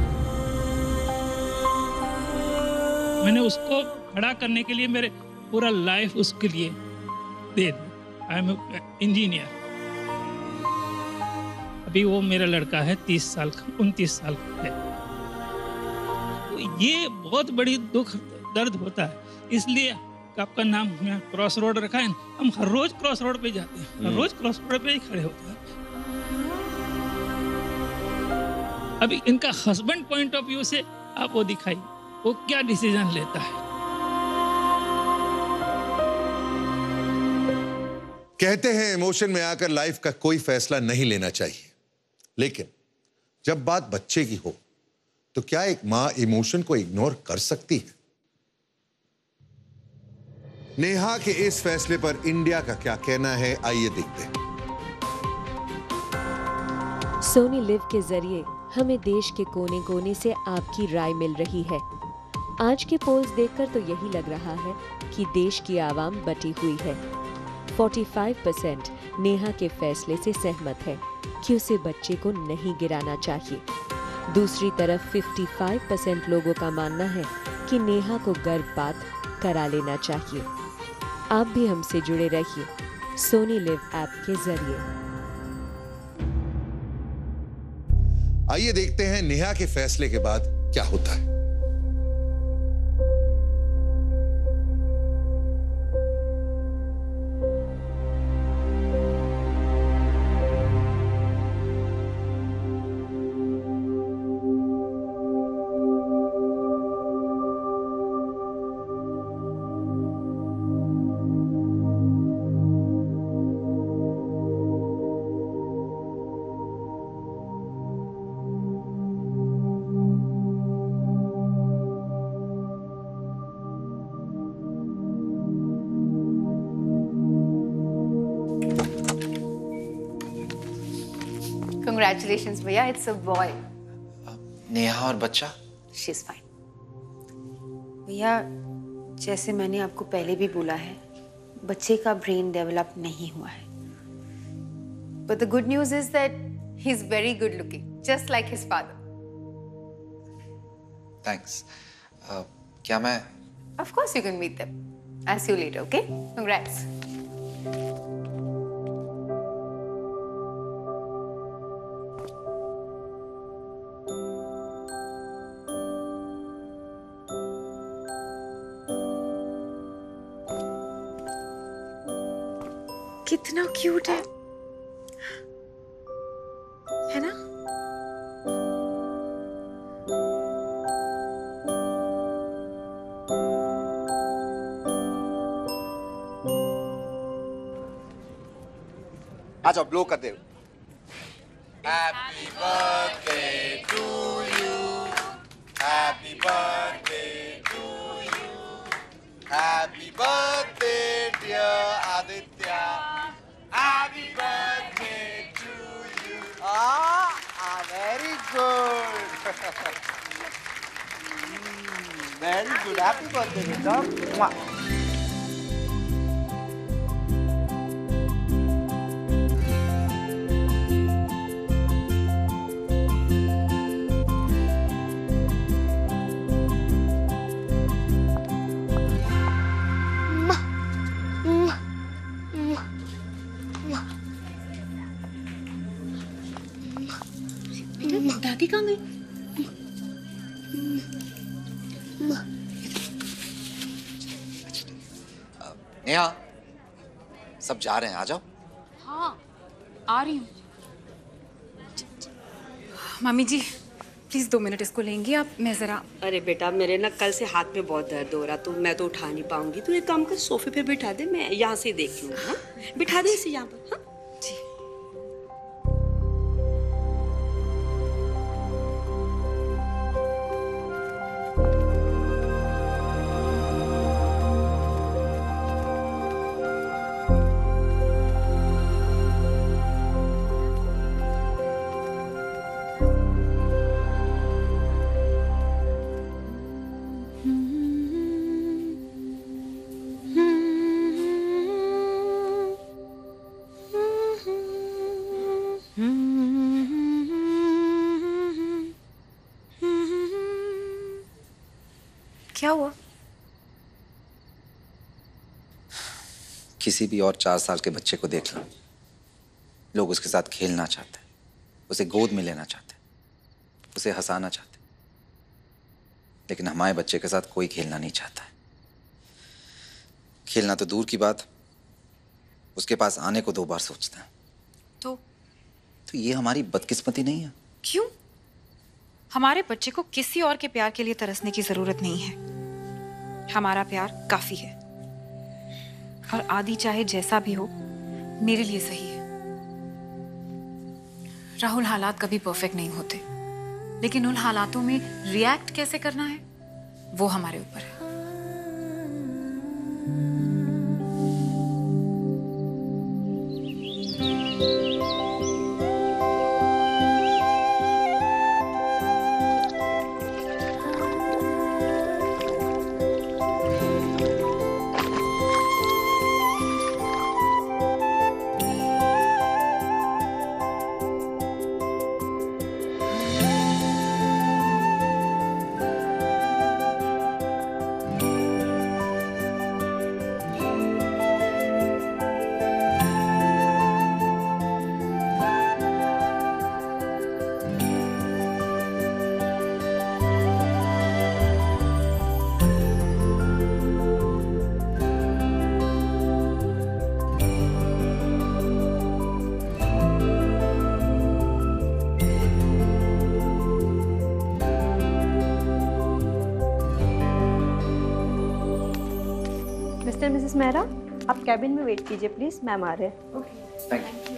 मैंने उसको खड़ा करने के लिए मेरे पूरा लाइफ उसके लिए दे दी। I am engineer. अभी वो मेरा लड़का है तीस साल का, उनतीस साल का है। तो ये बहुत बड़ी दुख दर्द होता है। इसलिए आपका नाम क्रॉस रोड रखा है। हम हर रोज क्रॉस रोड पे जाते हैं, हर रोज क्रॉस रोड पे ही खड़े होते हैं। अभी इनका हस्बैंड पॉइंट ऑफ व्यू से आप वो दिखाइए, वो क्या डिसीजन लेता है। कहते हैं इमोशन में आकर लाइफ का कोई फैसला नहीं लेना चाहिए, लेकिन जब बात बच्चे की हो तो क्या एक मां इमोशन को इग्नोर कर सकती है? नेहा के इस फैसले पर इंडिया का क्या कहना है, आइए देखते हैं। सोनी लिव के जरिए हमें देश के कोने कोने से आपकी राय मिल रही है। आज के पोल्स देखकर तो यही लग रहा है कि देश की आवाम बटी हुई है। पैंतालीस परसेंट नेहा के फैसले से सहमत है कि उसे बच्चे को नहीं गिराना चाहिए। दूसरी तरफ पचपन परसेंट लोगों का मानना है कि नेहा को गर्भपात करा लेना चाहिए। आप भी हमसे जुड़े रहिए सोनी लिव ऐप के जरिए। आइए देखते हैं नेहा के फैसले के बाद क्या होता है। Congratulations, भैया, it's a boy. नेहा और बच्चा? She's fine. भैया, जैसे मैंने आपको पहले भी बोला है, बच्चे का ब्रेन डेवलप नहीं हुआ है। But the good news is that he's very good looking, just like his father. Thanks. Uh, क्या मैं? Of course you can meet them. I'll see you later, okay? Congrats. कितना क्यूट है, है ना? आ जाओ, ब्लो कर दे। Happy birthday to you, happy birthday to you, happy birthday dear Aditya, happy birthday to you. Ah, ah very good. mm, very good. Happy birthday, beta. Mwah. दादी कहाँ गई? नेहा, सब जा रहे हैं, आ जाओ। हाँ, आ रही हूँ। मम्मी जी, प्लीज दो मिनट इसको लेंगी आप? मैं जरा। अरे बेटा, मेरे ना कल से हाथ में बहुत दर्द हो रहा, तो मैं तो उठा नहीं पाऊंगी। तू एक काम कर, सोफे पे बिठा दे, मैं यहाँ से देख लूंगी। हाँ, बिठा दे इसे यहाँ पर। हाँ जी। क्या हुआ? किसी भी और चार साल के बच्चे को देख लो, लोग उसके साथ खेलना चाहते हैं, उसे गोद में लेना चाहते हैं, उसे हंसाना चाहते हैं, लेकिन हमारे बच्चे के साथ कोई खेलना नहीं चाहता है। खेलना तो दूर की बात, उसके पास आने को दो बार सोचता है। तो तो ये हमारी बदकिस्मती नहीं है? क्यों? हमारे बच्चे को किसी और के प्यार के लिए तरसने की जरूरत नहीं है। हमारा प्यार काफी है, और आदि चाहे जैसा भी हो मेरे लिए सही है। राहुल, हालात कभी परफेक्ट नहीं होते, लेकिन उन हालातों में रिएक्ट कैसे करना है वो हमारे ऊपर है। मिस्टर मिसेस मेहरा, आप कैबिन में वेट कीजिए प्लीज, मैम आ रहे हैं। Okay, thank you.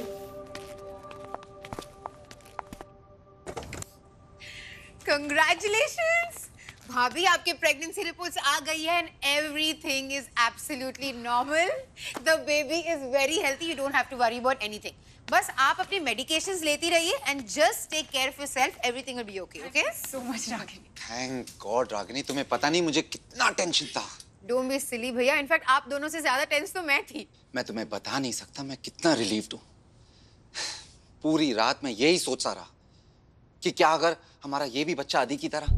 कंग्रेचुलेशंस भाभी, आपके प्रेगनेंसी रिपोर्ट्स आ गई है and everything is absolutely normal. The baby is very healthy, you don't have to worry about anything. बस आप अपनी मेडिकेशंस लेती रहिए and just take care of yourself, everything will be okay. Okay, so much Ragini. Thank God Ragini, तुम्हें पता नहीं मुझे कितना टेंशन था। डोंट बी सिली भैया, इनफैक्ट आप दोनों से ज्यादा टेंस तो मैं थी। मैं तुम्हें बता नहीं सकता मैं कितना रिलीव्ड हूँ। पूरी रात मैं यही सोचता रहा कि क्या अगर हमारा ये भी बच्चा आदि की तरह।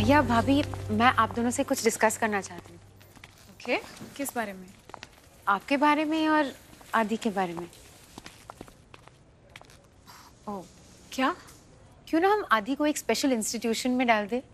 भैया भाभी, मैं आप दोनों से कुछ डिस्कस करना चाहती हूँ। ओके okay, किस बारे में? आपके बारे में और आदि के बारे में। ओह, क्या? क्यों ना हम आदि को एक स्पेशल इंस्टीट्यूशन में डाल दें?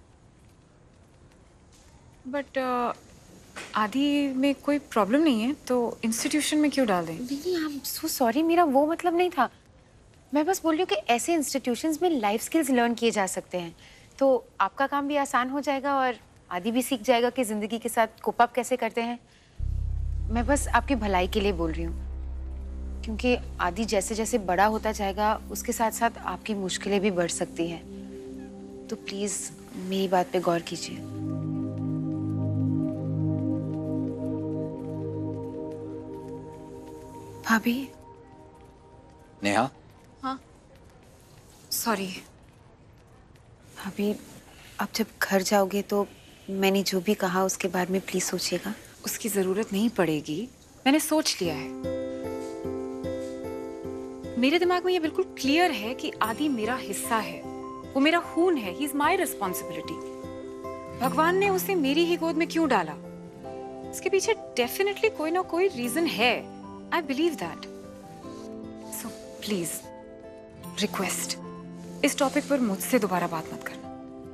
बट uh, आदि में कोई प्रॉब्लम नहीं है, तो इंस्टीट्यूशन में क्यों डाल दें? नहीं, आई एम सो सॉरी, मेरा वो मतलब नहीं था। मैं बस बोल रही हूँ कि ऐसे इंस्टीट्यूशंस में लाइफ स्किल्स लर्न किए जा सकते हैं, तो आपका काम भी आसान हो जाएगा और आदि भी सीख जाएगा कि ज़िंदगी के साथ कोप अप कैसे करते हैं। मैं बस आपकी भलाई के लिए बोल रही हूँ, क्योंकि आदि जैसे जैसे बड़ा होता जाएगा उसके साथ साथ आपकी मुश्किलें भी बढ़ सकती हैं। तो प्लीज़ मेरी बात पे गौर कीजिए। भाभी। नेहा। हाँ। सॉरी। भाभी, अब जब घर जाओगे तो मैंने जो भी कहा उसके बारे में प्लीज सोचिएगा। उसकी जरूरत नहीं पड़ेगी, मैंने सोच लिया है। मेरे दिमाग में ये बिल्कुल क्लियर है कि आदि मेरा हिस्सा है, वो मेरा खून है, ही इज माई रिस्पॉन्सिबिलिटी। भगवान ने उसे मेरी ही गोद में क्यों डाला? इसके पीछे डेफिनेटली कोई ना कोई रीजन है। I believe that. So please request, इस टॉपिक पर मुझसे दोबारा बात मत करना।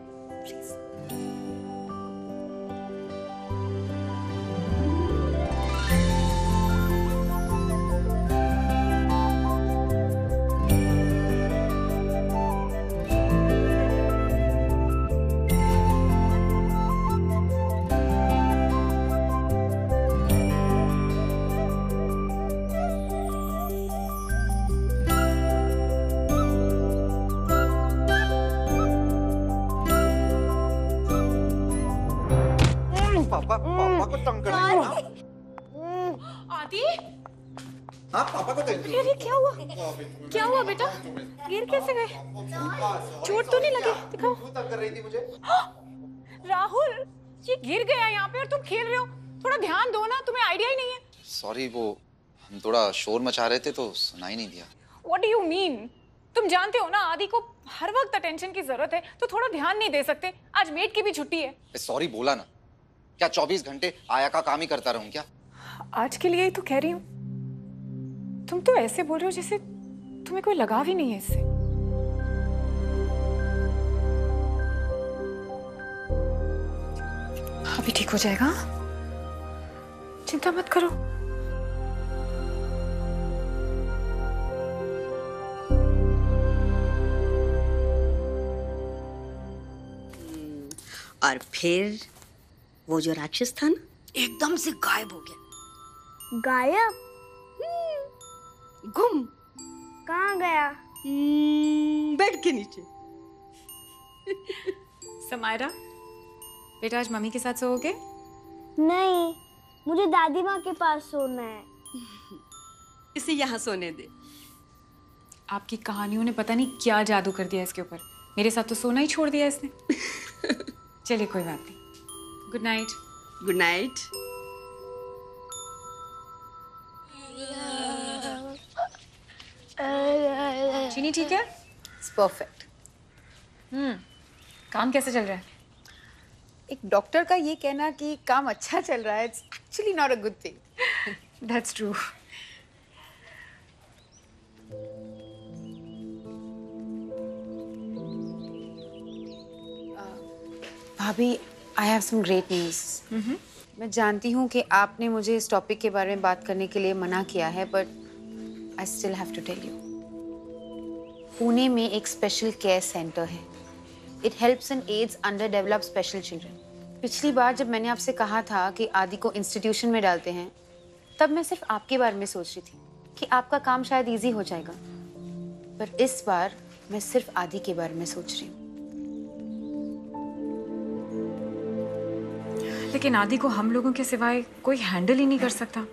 पापा पापा को तंग कर रही हो ना? आदि? हाँ पापा को तंग। अरे क्या हुआ? क्या हुआ बेटा? गिर कैसे गए? चोट तो नहीं लगी? दिखाओ। क्यों तंग कर रही थी मुझे? राहुल, ये गिर गया यहाँ पे और तुम खेल रहे हो। थोड़ा ध्यान दो ना, तुम्हें आइडिया ही नहीं है। सॉरी, वो हम थोड़ा शोर मचा रहे थे तो सुनाई नहीं दिया। What do you mean? तुम जानते हो ना आदि को हर वक्त अटेंशन की जरूरत है, तो थोड़ा ध्यान नहीं दे सकते? आज मेड की भी छुट्टी है। सॉरी बोला ना, क्या चौबीस घंटे आया का काम ही करता रहूं क्या? आज के लिए ही तो कह रही हूँ। तुम तो ऐसे बोल रहे हो जैसे तुम्हें कोई लगाव ही नहीं है इससे। अभी ठीक हो जाएगा, चिंता मत करो। और फिर वो जो राक्षस था ना, एकदम से गायब हो गया। गायब? गुम। कहाँ गया? बेड के नीचे। समायरा, बेटा आज मम्मी के साथ सोओगे? नहीं, मुझे दादी माँ के पास सोना है। इसे यहाँ सोने दे। आपकी कहानियों ने पता नहीं क्या जादू कर दिया इसके ऊपर। मेरे साथ तो सोना ही छोड़ दिया इसने। चलिए कोई बात नहीं। Good night. Good night. चीनी ठीक है? परफेक्ट। हम्म, काम कैसे चल रहा है? एक डॉक्टर का ये कहना कि काम अच्छा चल रहा है, it's actually not a good thing. That's true. भाभी, I have some great news. मैं जानती हूँ कि आपने मुझे इस टॉपिक के बारे में बात करने के लिए मना किया है, but I still have to tell you. Pune में एक स्पेशल केयर सेंटर है। It helps and aids underdeveloped special children. पिछली बार जब मैंने आपसे कहा था कि आदि को इंस्टीट्यूशन में डालते हैं, तब मैं सिर्फ आपके बारे में सोच रही थी कि आपका काम शायद इजी हो जाएगा, पर इस बार मैं सिर्फ आदि के बारे में सोच रही हूँ। लेकिन आदि को हम लोगों के सिवाय कोई हैंडल ही नहीं कर सकता।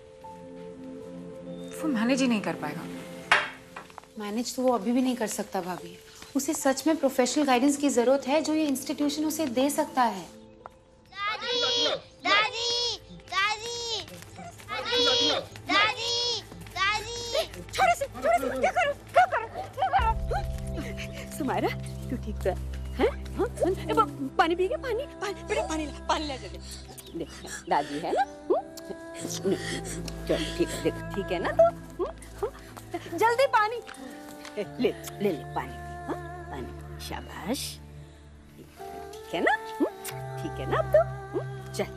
वो मैनेज ही नहीं कर पाएगा। मैनेज तो वो अभी भी नहीं कर सकता भाभी। उसे सच में प्रोफेशनल गाइडेंस की जरूरत है जो ये इंस्टीट्यूशन उसे दे सकता है। दादी, दादी, दादी, दादी, दादी, दादी। छोड़ो से, छोड़ो से, क्या करो, क्या करो, क्या करो? सुमायरा, तू ठीक है? हैं? हाँ? ए, ब- पानी पी गया? पानी पानी बेटा पानी ला पानी ला जल्दी। देख दादी है ना, हम्म? चल ठीक है, देख ठीक है ना तो हम्म? हम्म? जल्दी पानी ले ले ले, ले पानी हाँ? पानी शाबाश, ठीक है ना, हम्म? ठीक है ना अब तो हम्म? चल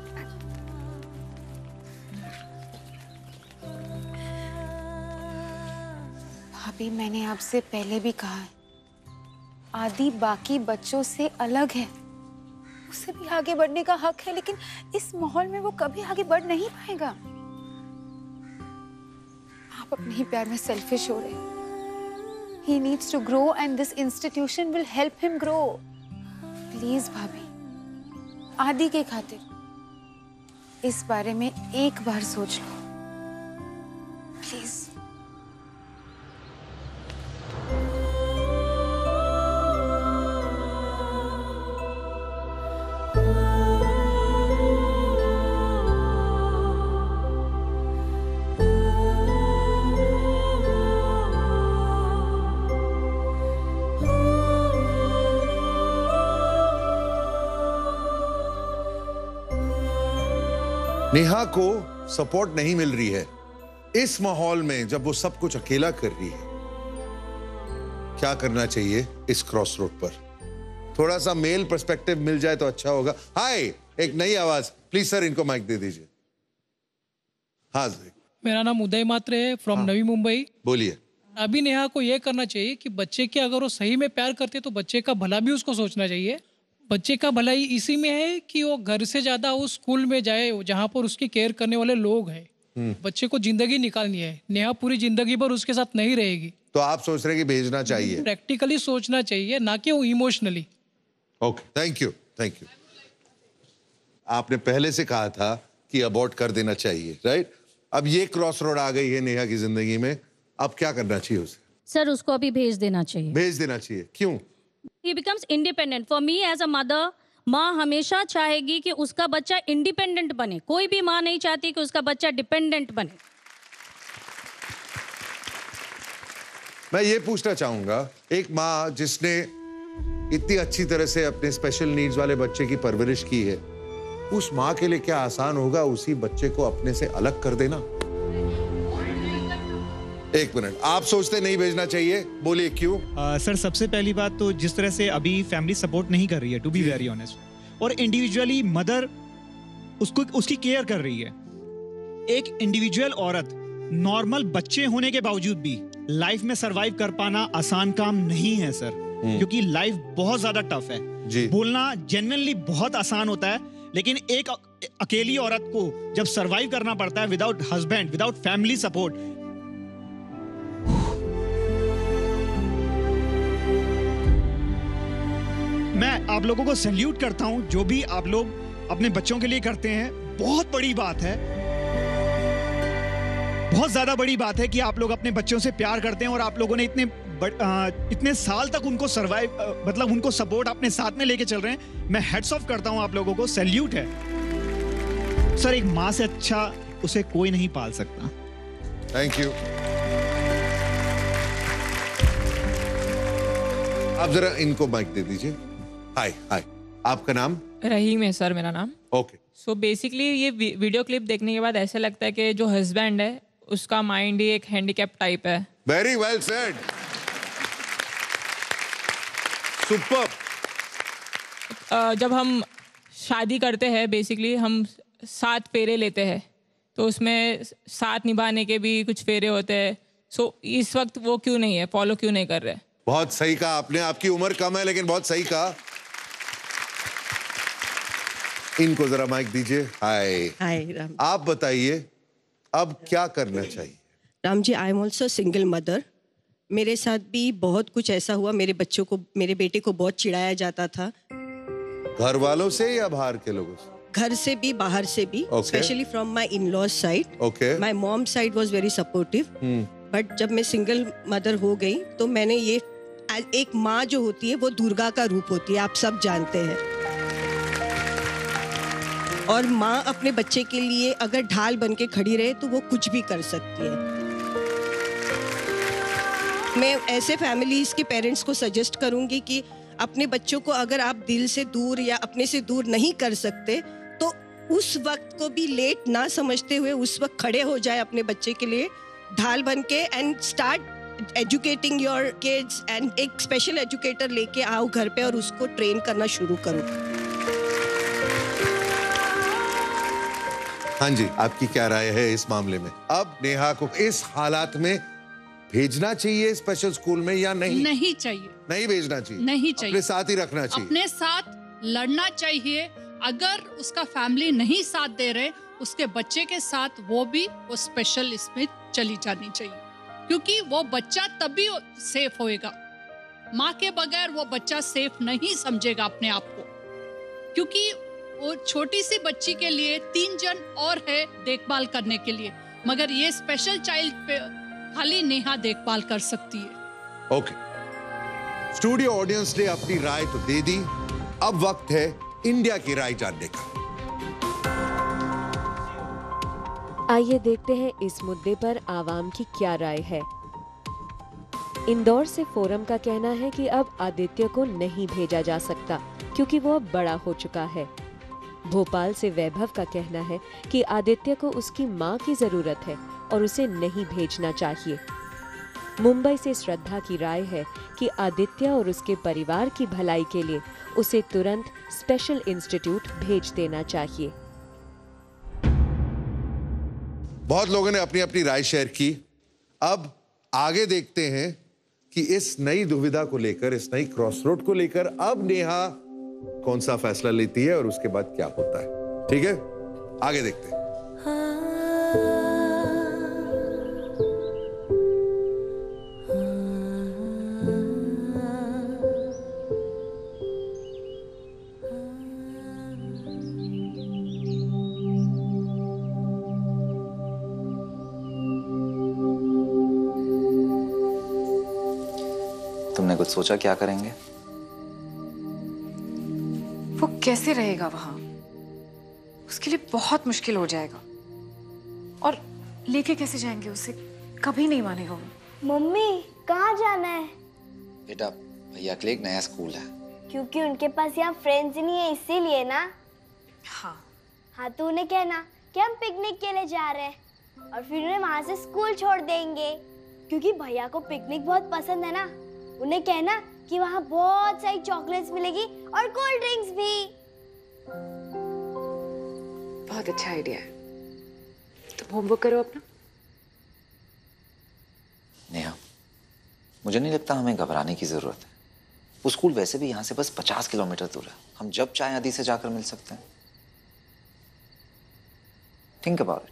भाभी, मैंने आपसे पहले भी कहा है, आदि बाकी बच्चों से अलग है, उसे भी आगे बढ़ने का हक है, लेकिन इस माहौल में वो कभी आगे बढ़ नहीं पाएगा। आप अपने ही प्यार में सेल्फिश हो रहे हैं। He needs to grow and this institution will help him grow. Please भाभी, आदि के खातिर इस बारे में एक बार सोच लो प्लीज। नेहा को सपोर्ट नहीं मिल रही है इस माहौल में जब वो सब कुछ अकेला कर रही है। क्या करना चाहिए इस क्रॉस रोड पर? थोड़ा सा मेल पर्सपेक्टिव मिल जाए तो अच्छा होगा। हाय, एक नई आवाज प्लीज सर, इनको माइक दे दीजिए। हाँ मेरा नाम उदय मात्रे है फ्रॉम हाँ। नवी मुंबई। बोलिए। अभी नेहा को यह करना चाहिए कि बच्चे के अगर वो सही में प्यार करते तो बच्चे का भला भी उसको सोचना चाहिए। बच्चे का भलाई इसी में है कि वो घर से ज्यादा उस स्कूल में जाए जहाँ पर उसकी केयर करने वाले लोग हैं। बच्चे को जिंदगी निकालनी है। नेहा पूरी जिंदगी भर उसके साथ नहीं रहेगी, तो आप सोच रहे हैं कि भेजना चाहिए? प्रैक्टिकली सोचना चाहिए, ना कि वो emotionally. Okay, thank you thank you. आपने पहले से कहा था कि अबॉर्ट कर देना चाहिए, राइट? अब ये क्रॉस रोड आ गई है नेहा की जिंदगी में, अब क्या करना चाहिए उसे? सर उसको अभी भेज देना चाहिए। भेज देना चाहिए, क्यों? He becomes independent. For me as a mother, माँ हमेशा चाहेगी कि उसका बच्चा इंडिपेंडेंट बने। कोई भी माँ नहीं चाहती कि उसका बच्चा डिपेंडेंट बने। मैं ये पूछना चाहूंगा, एक माँ जिसने इतनी अच्छी तरह से अपने स्पेशल नीड्स वाले बच्चे की परवरिश की है, उस माँ के लिए क्या आसान होगा उसी बच्चे को अपने से अलग कर देना? एक मिनट, आप सोचते नहीं भेजना चाहिए, बोलिए क्यों? uh, सर सबसे पहली बात तो जिस तरह से अभी फैमिली सपोर्ट नहीं कर रही है, टू बी वेरी ऑनेस्ट, और इंडिविजुअली मदर उसको उसकी केयर कर रही है। एक इंडिविजुअल औरत नॉर्मल बच्चे होने के बावजूद भी लाइफ में सरवाइव कर पाना आसान काम नहीं है सर, क्योंकि लाइफ बहुत ज्यादा टफ है। जी। बोलना जेन्युइनली बहुत आसान होता है, लेकिन एक अकेली औरत को जब सरवाइव करना पड़ता है without husband, without family support, मैं आप लोगों को सैल्यूट करता हूं। जो भी आप लोग अपने बच्चों के लिए करते हैं, बहुत बड़ी बात है, बहुत ज्यादा बड़ी बात है कि आप लोग अपने बच्चों से प्यार करते हैं और आप लोगों ने इतने बड़, आ, इतने साल तक उनको सरवाइव, मतलब उनको सपोर्ट अपने साथ में लेके चल रहे हैं। मैं हेड्स ऑफ करता हूं आप लोगों को, सैल्यूट है सर। एक माँ से अच्छा उसे कोई नहीं पाल सकता। Thank you. आप जरा इनको माइक दे दीजिए। हाय हाय, आपका नाम? रहीम है सर मेरा नाम। ओके। सो बेसिकली ये वीडियो क्लिप देखने के बाद ऐसा लगता है कि जो हस्बैंड है उसका माइंड ही एक हैंडीकैप टाइप है। Very well said, super. जब हम शादी करते हैं बेसिकली हम सात फेरे लेते हैं, तो उसमें साथ निभाने के भी कुछ फेरे होते हैं। सो so, इस वक्त वो क्यों नहीं है, फॉलो क्यों नहीं कर रहे? बहुत सही कहा आपने, आपकी उम्र कम है लेकिन बहुत सही कहा। इनको जरा माइक दीजिए। हाय हाय राम, आप बताइए अब क्या करना चाहिए? Ram ji, I am also single mother. मेरे साथ भी बहुत कुछ ऐसा हुआ। मेरे बच्चों को, मेरे बेटे को बहुत चिढ़ाया जाता था। घर वालों से या बाहर के लोगों से? घर से भी, बाहर से भी, specially from my in laws side. Okay. My mom side was very supportive. But जब मैं सिंगल मदर हो गई तो मैंने ये, एक माँ जो होती है वो दुर्गा का रूप होती है, आप सब जानते हैं। और माँ अपने बच्चे के लिए अगर ढाल बन के खड़ी रहे तो वो कुछ भी कर सकती है। मैं ऐसे फैमिलीज के पेरेंट्स को सजेस्ट करूंगी कि अपने बच्चों को अगर आप दिल से दूर या अपने से दूर नहीं कर सकते तो उस वक्त को भी लेट ना समझते हुए उस वक्त खड़े हो जाए अपने बच्चे के लिए ढाल बन के and start educating your kids and एक स्पेशल एजुकेटर लेके आओ घर पे और उसको ट्रेन करना शुरू करो। हाँ जी, आपकी क्या राय है इस मामले में? अब नेहा को इस हालात में भेजना चाहिए स्पेशल स्कूल में या नहीं? नहीं चाहिए। नहीं भेजना चाहिए। नहीं चाहिए। अपने साथ ही रखना चाहिए। अपने साथ लड़ना चाहिए। अगर उसका फैमिली नहीं साथ दे रहे, उसके बच्चे के साथ वो भी वो स्पेशल इसमें चली जानी चाहिए, क्योंकि वो बच्चा तभी सेफ होएगा। माँ के बगैर वो बच्चा सेफ नहीं समझेगा अपने आप को, क्योंकि वो छोटी सी बच्ची के लिए तीन जन और है देखभाल करने के लिए, मगर ये स्पेशल चाइल्ड पे खाली नेहा देखभाल कर सकती है। ओके, स्टूडियो ऑडियंस ने अपनी राय तो दे दी, अब वक्त है इंडिया की राय जानने का। आइए देखते हैं इस मुद्दे पर आवाम की क्या राय है। इंदौर से फोरम का कहना है कि अब आदित्य को नहीं भेजा जा सकता क्योंकि वो अब बड़ा हो चुका है। भोपाल से वैभव का कहना है कि आदित्य को उसकी मां की जरूरत है और उसे नहीं भेजना चाहिए। मुंबई से श्रद्धा की राय है कि आदित्य और उसके परिवार की भलाई के लिए उसे तुरंत स्पेशल इंस्टीट्यूट भेज देना चाहिए। बहुत लोगों ने अपनी अपनी राय शेयर की। अब आगे देखते हैं कि इस नई दुविधा को लेकर, इस नई क्रॉसरोड को लेकर अब नेहा कौन सा फैसला लेती है और उसके बाद क्या होता है। ठीक है, आगे देखते हैं। तुमने कुछ सोचा क्या करेंगे? वो कैसे रहेगा वहां? उसके लिए बहुत मुश्किल हो जाएगा। और लेके कैसे जाएंगे उसे? कभी नहीं मानेगा वो। मम्मी कहाँ जाना है? बेटा, भैया के लिए एक नया स्कूल है। क्योंकि उनके पास यहाँ फ्रेंड्स नहीं है, इसीलिए ना। हाँ हाँ, तो उन्हें कहना कि हम पिकनिक के लिए जा रहे हैं और फिर उन्हें वहाँ से स्कूल छोड़ देंगे, क्योंकि भैया को पिकनिक बहुत पसंद है ना। उन्हें कहना कि वहाँ बहुत सारी चॉकलेट्स मिलेगी और कोल्ड ड्रिंक्स भी। बहुत अच्छा आइडिया है। तुम होमवर्क करो अपना। नेहा, मुझे नहीं लगता हमें घबराने की जरूरत है। वो स्कूल वैसे भी यहाँ से बस पचास किलोमीटर दूर है। हम जब चाहे आदि से जाकर मिल सकते हैं। Think about it.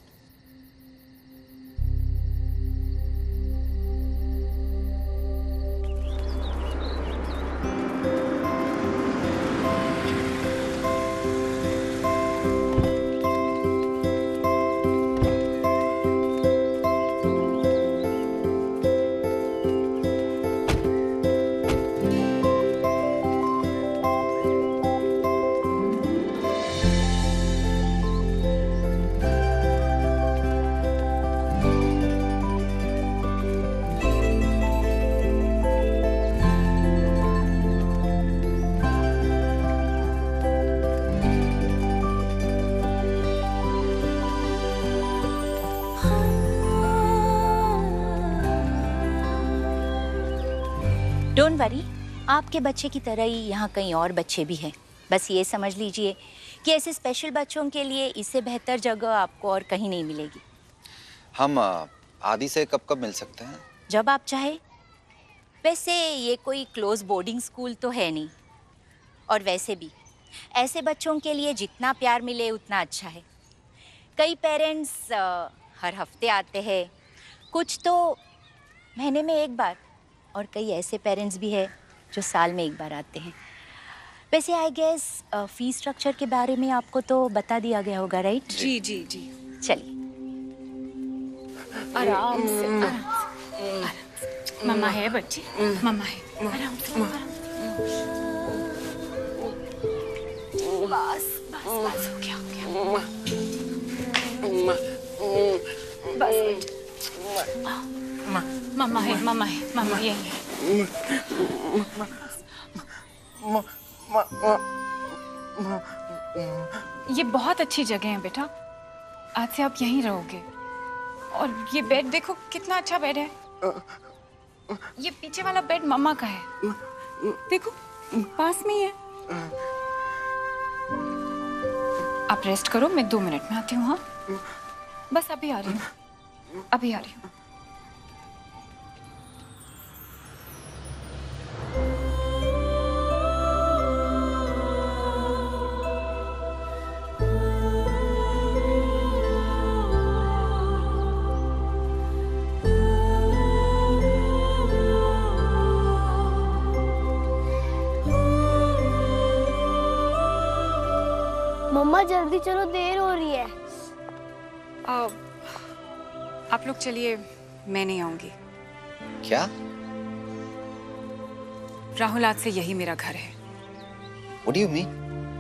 Don't worry, आपके बच्चे की तरह ही यहाँ कई और बच्चे भी हैं। बस ये समझ लीजिए कि ऐसे स्पेशल बच्चों के लिए इससे बेहतर जगह आपको और कहीं नहीं मिलेगी। हम आदि से कब कब मिल सकते हैं? जब आप चाहे। वैसे ये कोई क्लोज बोर्डिंग स्कूल तो है नहीं, और वैसे भी ऐसे बच्चों के लिए जितना प्यार मिले उतना अच्छा है। कई पेरेंट्स हर हफ्ते आते हैं, कुछ तो महीने में एक बार, और कई ऐसे पेरेंट्स भी हैं जो साल में एक बार आते हैं। वैसे आई गेस फीस स्ट्रक्चर के बारे में आपको तो बता दिया गया होगा, राइट? जी जी जी। चलिए आराम से, आराम से, आराम से। मम्मा है बच्ची, मम्मा है। आराम से, आराम से। बस बस बस हो गया, हो गया। बस मम्मा है, मम्मा है, मम्मा यही है। म, म, म, म, ये बहुत अच्छी जगह है बेटा, आज से आप यहीं रहोगे। और ये बेड देखो कितना अच्छा बेड है। ये पीछे वाला बेड मम्मा का है, देखो पास में ही है। आप रेस्ट करो, मैं दो मिनट में आती हूँ। हाँ बस अभी आ रही हूँ, अभी आ रही हूँ। मम्मा जल्दी चलो, देर हो रही है। आ, आप लोग चलिए, मैं नहीं आऊंगी। क्या? राहुल, आज से यही मेरा घर है। What do you mean?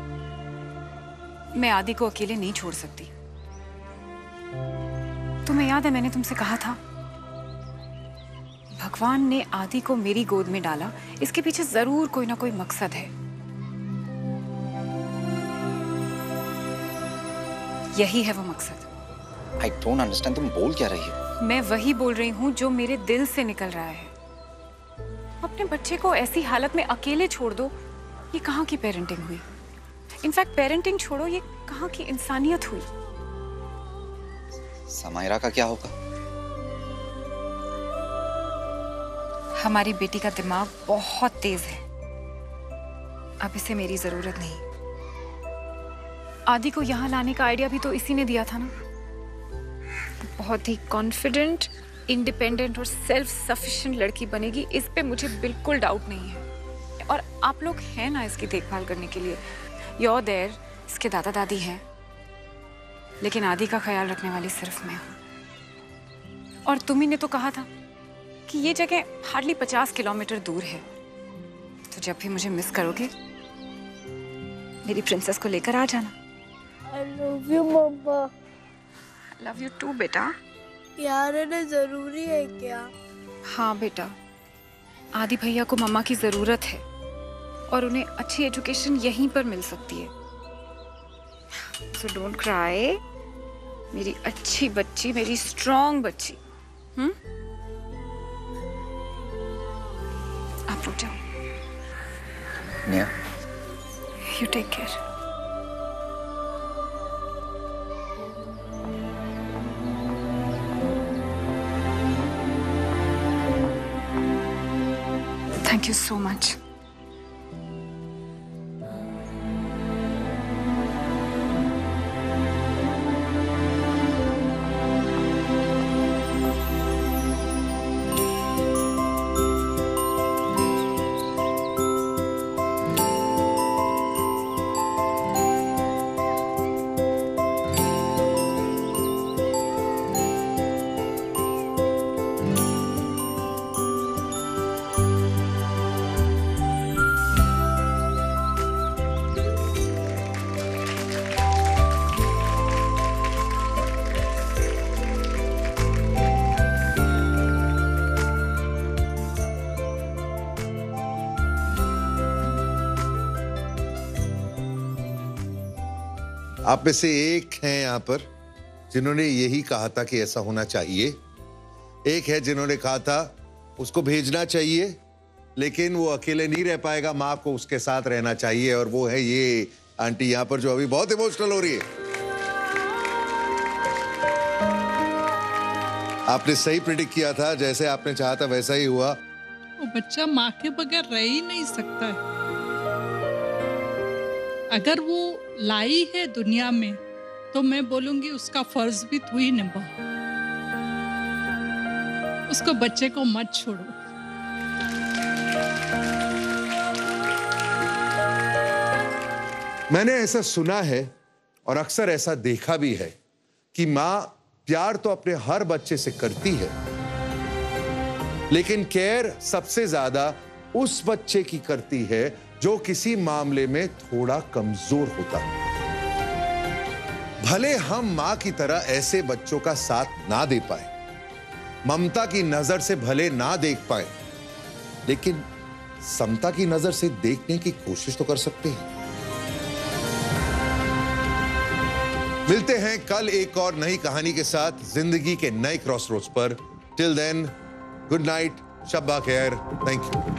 मैं आदि को अकेले नहीं छोड़ सकती। तुम्हें याद है मैंने तुमसे कहा था, भगवान ने आदि को मेरी गोद में डाला, इसके पीछे जरूर कोई ना कोई मकसद है। यही है वो मकसद। I don't understand, तुम बोल क्या रही हो? मैं वही बोल रही हूँ जो मेरे दिल से निकल रहा है। अपने बच्चे को ऐसी हालत में अकेले छोड़ दो, ये कहाँ की पेरेंटिंग हुई? इनफैक्ट पेरेंटिंग छोड़ो, ये कहाँ की इंसानियत हुई? समायरा का क्या होगा? हमारी बेटी का दिमाग बहुत तेज है, अब इसे मेरी जरूरत नहीं। आदि को यहाँ लाने का आइडिया भी तो इसी ने दिया था ना। बहुत ही कॉन्फिडेंट, इंडिपेंडेंट और सेल्फ सफिशिएंट लड़की बनेगी, इस पे मुझे बिल्कुल डाउट नहीं है। और आप लोग हैं ना इसकी देखभाल करने के लिए। You're there, इसके दादा दादी हैं, लेकिन आदि का ख्याल रखने वाली सिर्फ मैं हूँ। और तुम्ही ने तो कहा था कि ये जगह हार्डली पचास किलोमीटर दूर है, तो जब भी मुझे मिस करोगे मेरी प्रिंसेस को लेकर आ जाना। I love you, मम्मा। लव यू टू बेटा। प्यार रहना जरूरी है क्या? हाँ बेटा, आदि भैया को मम्मा की जरूरत है और उन्हें अच्छी एजुकेशन यहीं पर मिल सकती है। सो डोंट क्राई, मेरी अच्छी बच्ची, मेरी स्ट्रॉन्ग बच्ची। हम्म आप रुक जाओ। Neha, you take care. Thank you so much. आप में से एक हैं यहाँ पर जिन्होंने यही कहा था कि ऐसा होना चाहिए, एक है जिन्होंने कहा था उसको भेजना चाहिए लेकिन वो अकेले नहीं रह पाएगा, माँ को उसके साथ रहना चाहिए, और वो है ये आंटी यहाँ पर जो अभी बहुत इमोशनल हो रही है। आपने सही प्रिडिक्ट किया था, जैसे आपने चाहा था वैसा ही हुआ। वो बच्चा माँ के बगैर रह ही नहीं सकता है। अगर वो लाई है दुनिया में तो मैं बोलूंगी उसका फर्ज भी तू ही निभा। उसको बच्चे को मत छोड़ो। मैंने ऐसा सुना है और अक्सर ऐसा देखा भी है कि माँ प्यार तो अपने हर बच्चे से करती है, लेकिन केयर सबसे ज्यादा उस बच्चे की करती है जो किसी मामले में थोड़ा कमजोर होता है। भले हम मां की तरह ऐसे बच्चों का साथ ना दे पाए, ममता की नजर से भले ना देख पाए, लेकिन समता की नजर से देखने की कोशिश तो कर सकते हैं। मिलते हैं कल एक और नई कहानी के साथ जिंदगी के नए क्रॉसरोड्स पर। टिल देन, गुड नाइट, शब्बा खैर, thank you.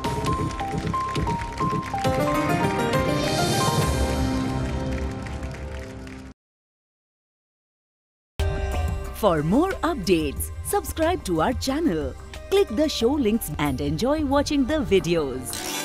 For more updates, subscribe to our channel, click the show links and enjoy watching the videos.